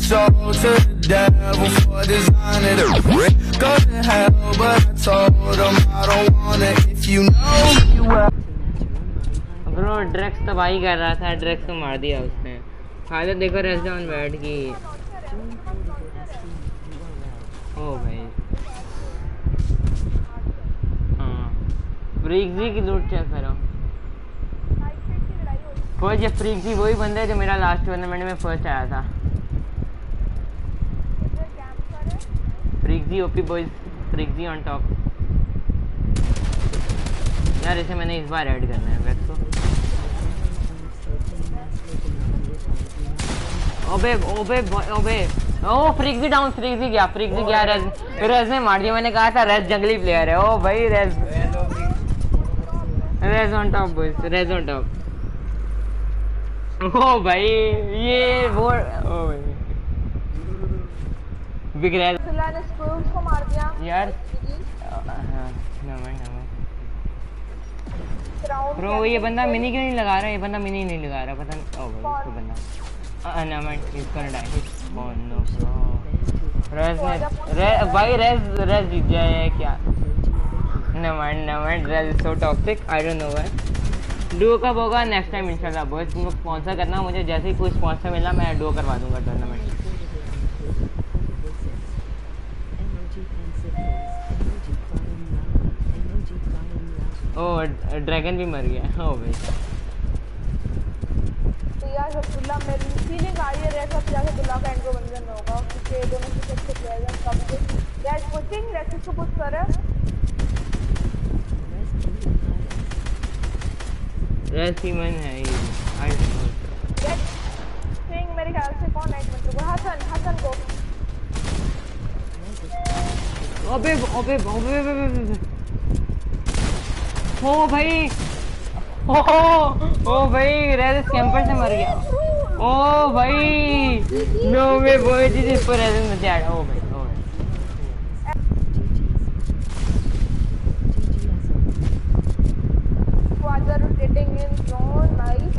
soul to the devil for designing it. Go to hell, but I told him I don't want it. If you know me well. Bro drugs तबाही कर रहा था, drugs को मार दिया उसने। फायदा देखो रेस्टोरेंट बैठ की। ओ भाई हाँ फ्रीक्सी की लूट चेक करो। कोई जो फ्रीक्सी वही बंदा है जो मेरा लास्ट टूर्नामेंट में फर्स्ट आया था। Freaxy OP boys, Freaxy on top. यार इसे मैंने इस बार ऐड करना है वैक्स को। ओबे ओबे ओबे ओ फ्रीक्सी डाउन, फ्रीक्सी गया रेज ने मार दिया। मैंने कहा था रेज जंगली प्लेयर है। ओ भाई Rage on top boys, Rage on top. ओ भाई ये वो ओ भाई बिग रेज ने स्पूल्स को मार दिया यार। ब्रो ये बंदा मिनी क्यों नहीं लगा रहा? ये बंदा मिनी नहीं लगा रहा, पता नहीं। ओ भाई इसको बंदा अनमेंट is gonna die. Oh no bro Rage ने भाई रेज जीत जाए क्या? Naman Rage is so toxic, I don't know why. Duo कब होगा? नेक्स्ट टाइम इंशाल्लाह बॉयज। तुम लोग स्पॉन्सर करना मुझे, जैसे ही कोई स्पॉन्सर मिला मैं डुओ करवा दूंगा टूर्नामेंट। ओ ड्रैगन भी मर गया। ओ भाई तो यार अब्दुल्ला मेरी फीलिंग आ रही है रेस अब जाके अब्दुल्ला का एंड्रो बन जाना होगा क्योंकि दोनों से अच्छे प्लेयर हैं। कब यार पुशिंग रेस को पुश कर रहा है। रेस ही मन है ये। आई डोंट नो यार थिंक मेरे ख्याल से कौन है मतलब हसन को। ओबे ओ भाई ओ भाई रेज कैंपर से मर गया। ओ भाई no way boy this is for Rage में दैट। ओ भाई Quasar rotating in zone, nice.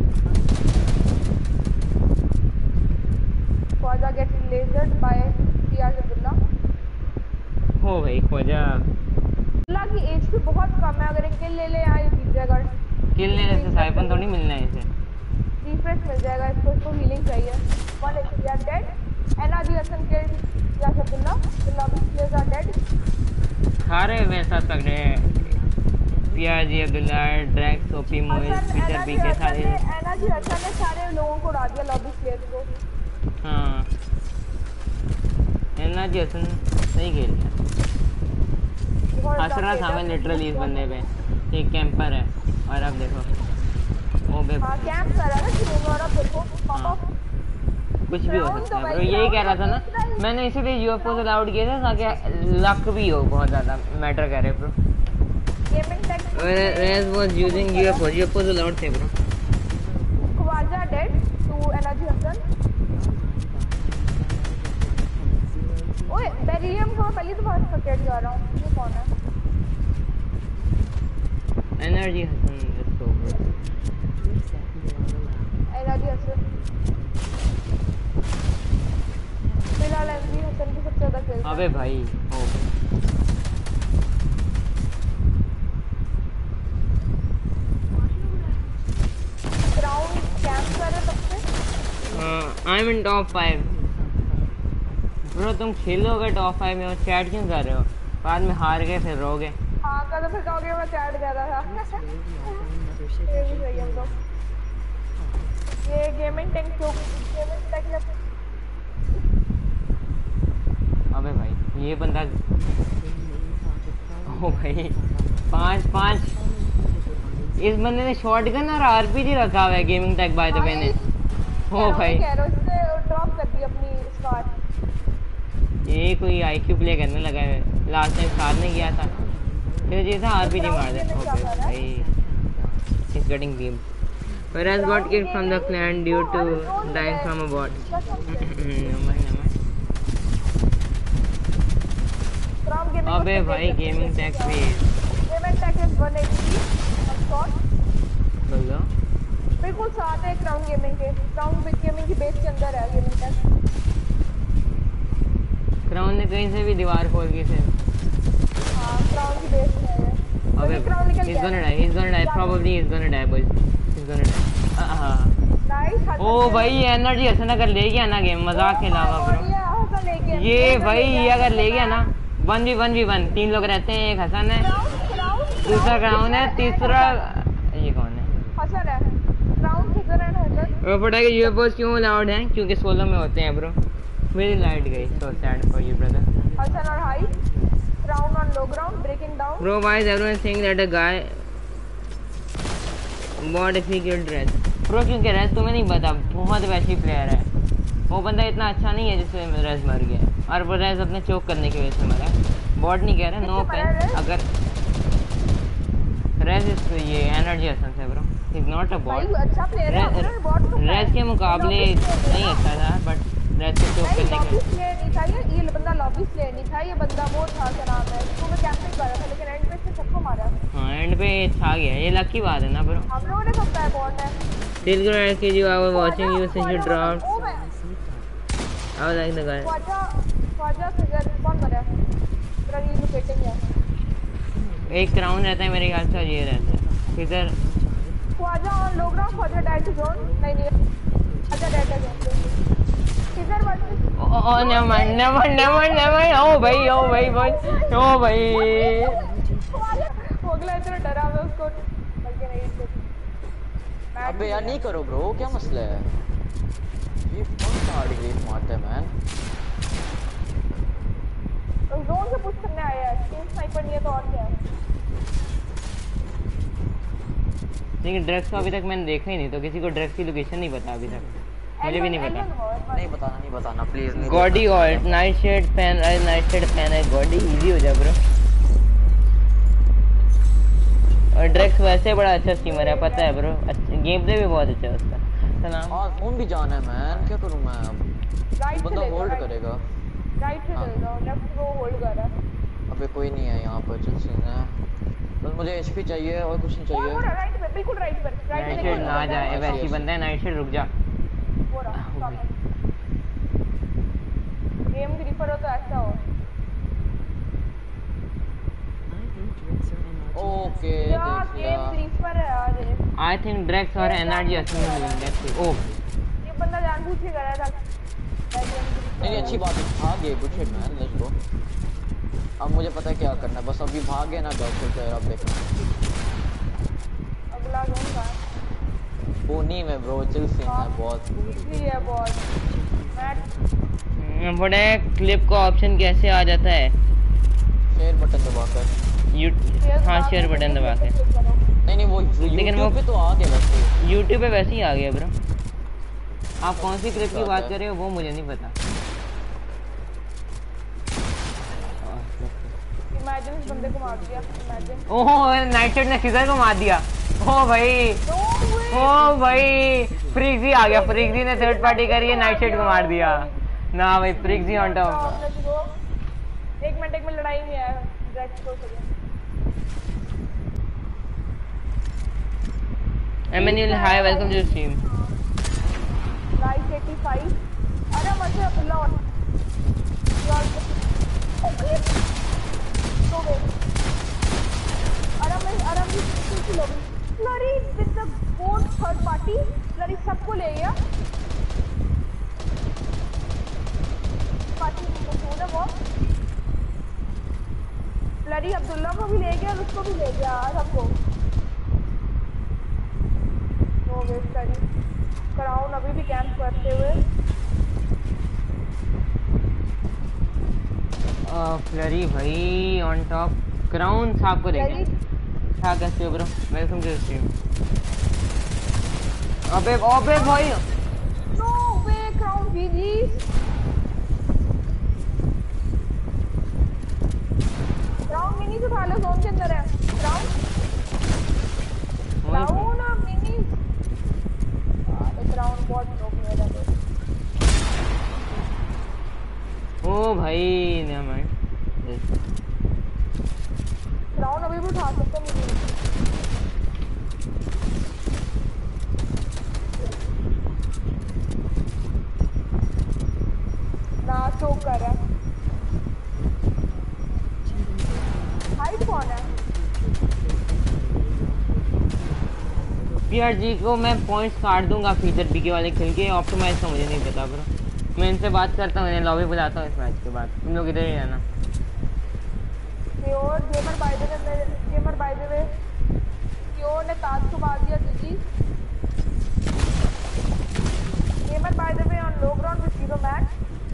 Quasar gets lasered by Fiaz Abdullah. हो भाई ख्वाजा अब्दुल्ला की एज भी बहुत कम है। अगर एक किल ले ले यहाँ जीत जाएगा। किल लेने से साइफन थोड़ी मिलना है इसे। रिफ्रेश मिल जाएगा इसको हीलिंग चाहिए। One HP are dead. NRG Hasan killed Fiaz Abdullah. The lobby players are dead. सारे वैसा तगड़े पियाजी Abdullah Drax OP Moiz Peter बी के सारे एनआरजी हसन ने सारे लोगों को उड़ा दिया लॉबी प्लेयर्स को। हाँ एनआरजी हसन सही खेल रहा। हंस रहा था मैं लिटरली इस बंदे पे। एक कैंपर है और अब देखो ओ बे कैंप कर रहा है ना। और अब देखो कुछ भी हो सकता है ब्रो। यही कह रहा था ना मैंने, इसीलिए यूएफओ अलाउड किए थे ताकि लक भी हो बहुत ज़्यादा मैटर करे bro. Rage was using UFO allowed थे bro. Khawaja dead to energy Hasan. ओए बेरियम को पहली दफा सकेट जा रहा हूँ। ये कौन है? Energy Hasan let's go bro. Energy Hasan फिलहाल एनर्जी हसन की सबसे ज्यादा खेल। अबे भाई ओ ग्राउंड कैंप कर रहे तब से। I am in top 5 bro. तुम खेलोगे टॉप 5 में और चैट क्यों कर रहे हो? बाद में हार गए फिर रोगे। हाँ कल फिर कहोगे मैं चैट कर रहा था। ये भी सही है तो। ये गेमिंग टेक अबे भाई ये बंदा ओ भाई 5 इस बंदे ने शॉटगन और आरपीजी रखा हुआ है gaming tech by the way ने। ओ भाई ड्रॉप कर दी अपनी स्क्वाड। ये कोई आईक्यू प्ले करने लगा है। लास्ट टाइम साथ ने किया था फिर जी था आरपीजी मार दे। ओके भाई is getting beam whereas got kicked from the clan due to dying from a bot. अबे भाई गेमिंग टेक पे गेमिंग टेक इज 180 शॉट बोलो बिल्कुल साथ है। क्राउन गेमिंग के क्राउन गेमिंग की बेस के अंदर है गेमिंग टेक। क्राउन ने कहीं से भी दीवार खोल के से हाँ क्राउन की बेस में है अबे क्राउन निकल he's gonna die probably he's gonna die boys he's gonna die nice ओ भाई एनर्जी हसन अगर ले गया ना गेम मजाक के अलावा ब्रो ये भाई ये अगर ले गया ना 1v1 3 लोग रहते हैं एक हसन है दूसरा क्राउन है तीसरा ये कौन है हसन है क्राउन किधर है हसन वो पता है कि यूएफओस क्यों अलाउड हैं क्योंकि सोलो में होते हैं ब्रो मेरी लाइट गई so sad for you brother Hasan और high crown on low ground breaking down bro why is everyone saying that a guy what if he killed red bro क्योंकि रेज तुम्हें नहीं पता बहुत वैसी प्लेयर है वो बंदा इतना अच्छा नहीं है जिससे रेज मर गया और वो रेज अपने चोक करने की वजह से मरा बॉट नहीं कह रहा नो पेन अगर रेज इज ये एनर्जी हसन से bro is not a bot अच्छा प्लेयर है बॉट तो रेज के मुकाबले नहीं अच्छा था बट रेज को चोक करने के प्लेयर नहीं था ये बंदा लॉबी प्लेयर नहीं था ये बंदा वो था क्या नाम है इसको मैं कैंपिंग कर रहा था लेकिन एंड पे से सबको मारा हां एंड पे छा गया ये लकी बात है ना ब्रो हम लोगों ने सकता है बॉट है Still good at KG, I was watching you since you dropped. I was like the guy. Khawaja figure कौन मरा तेरा ये लोकेटिंग है एक क्राउन रहता है मेरे ख्याल से ये रहता है figure Khawaja on low ground Khawaja dead zone नहीं अच्छा dead zone figure versus oh never oh भाई हो गया इतना डरा मैं उसको बल्कि नहीं अबे यार नहीं करो ब्रो क्या मसला है ये कौन सा हार्ड ग्रेफ मारता है मैन तो जोन से पुश करने आया है टीम स्नाइपर नहीं है तो और क्या है लेकिन ड्रग्स को अभी तक मैंने देखा ही नहीं तो किसी को ड्रग्स की लोकेशन नहीं पता अभी तक मुझे भी नहीं पता नहीं बताना प्लीज नहीं गॉडी ऑल्ट नाइट शेड फैन है गॉडी इजी हो जा ब्रो और ड्रग्स वैसे बड़ा अच्छा स्ट्रीमर है पता है ब्रो गेम प्ले भी बहुत अच्छा है उसका सलाम और फोन भी जाना है मैन क्या करूं मैं अब बंदा होल्ड करेगा राइट से चल जाओ लेफ्ट को होल्ड कर रहा है अबे कोई नहीं है यहां पर चल सीन है बस मुझे एचपी चाहिए और कुछ नहीं चाहिए राइट पे बिल्कुल राइट पर नाइट शेड ना जाए वैसी बंदा है नाइट शेड रुक जा वो रहा गेम ग्रिपर हो तो ऐसा हो ओके गेम ग्रिपर है यार आई थिंक ड्रग्स और एनर्जी असली में मिलेंगे ओ ये बंदा जानबूझ के कर रहा था नहीं अच्छी बात है भाग गए good shit man let's go अब मुझे पता है क्या करना है बस अभी भाग गए ना डॉग तो अब देखना अगला जोन का वो नहीं मैं ब्रो चिल सीन है बहुत इजी है बहुत मैं बड़े क्लिप का ऑप्शन कैसे आ जाता है शेयर बटन दबाकर हाँ शेयर बटन दबा के नहीं वो लेकिन वो पे तो आ गया वैसे YouTube पे वैसे ही आ गया ब्रो आप कौन सी क्लिप की बात कर रहे हो वो मुझे नहीं पता इमेजिन इस बंदे को मार दिया इमेजिन ओह नाइट शेड ने सीजर को मार दिया ओ भाई फ्रिक्सी आ गया फ्रिक्सी ने थर्ड पार्टी करी है नाइट शेड को मार दिया ना भाई फ्रिक्सी ऑन टॉप एक मिनट में लड़ाई में आया ड्रग्स को Emmanuel, hi, welcome to the stream. Right 85. अरे मजे अब्दुल्ला और ओके तो वे आराम भी लोग flurry with the board third party flurry सबको ले गया पार्टी को छोड़ा वो फ्लरी अब्दुल्ला को भी ले गया और उसको भी ले गया सबको क्राउन अभी भी कैंप करते हुए फ्लरी भाई ऑन टॉप क्राउन साहब को देखें क्या कैसे हो bro welcome to the stream अबे भाई no way crown GG crown mini से उठा लो जोन के अंदर है क्राउन मिनी क्राउन बहुत लोग मेरा तो ओ भाई नेवर माइंड क्राउन अभी भी उठा सकते हैं मुझे ना चोक कर रहा है पीआरजी को मैं पॉइंट्स काट दूंगा फीचर पीके वाले खेल के, ऑप्टिमाइज का मुझे नहीं पता ब्रो। मैं इनसे बात करता हूँ, इन्हें लॉबी बुलाता हूँ इस मैच के बाद। तुम लोग इधर ही रहना। Pure gamer by the way pure ने ताज को मार दिया GG. Gamer by the way on low ground with 0 match.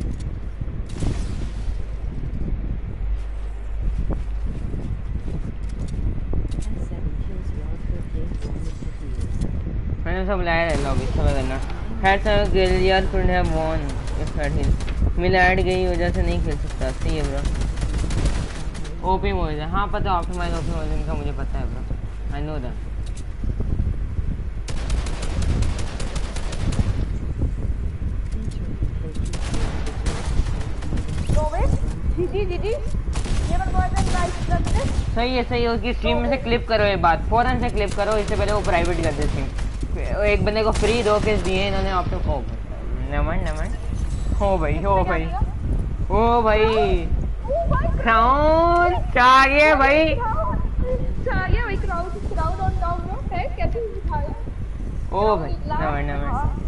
मैंने सब लाया है लॉबी, सब करना। खैर सर गिलियर could have won if had hill. मिलाड गई वजह से नहीं खेल सकता। सही है ब्रो। ओपी मोड है, हाँ पता है ऑप्टिमाइज ओपी मोड इनका मुझे पता है ब्रो, आई नो दैट। जीजी ये बन बॉयज एंड गाइस करते। सही है उसकी स्ट्रीम में से क्लिप करो, ये बात फौरन से क्लिप करो, इससे पहले वो प्राइवेट कर दे स्ट्रीम। एक बंदे को फ्री 2 केस दिए इन्होंने ऑप्शन। ओ नमन ओ भाई क्राउन चाहिए भाई क्राउड ऑन डाउन है कैसे दिखाया। ओ भाई नमन